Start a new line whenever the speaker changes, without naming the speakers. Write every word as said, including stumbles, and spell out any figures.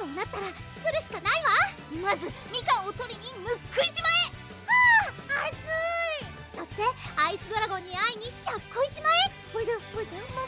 こうなったら作るしかないわ。まずみかんを取りにぬっくい島へ。はあ、暑い。そしてアイスドラゴンに会いにひゃっこい島へ。ほいでほいで、も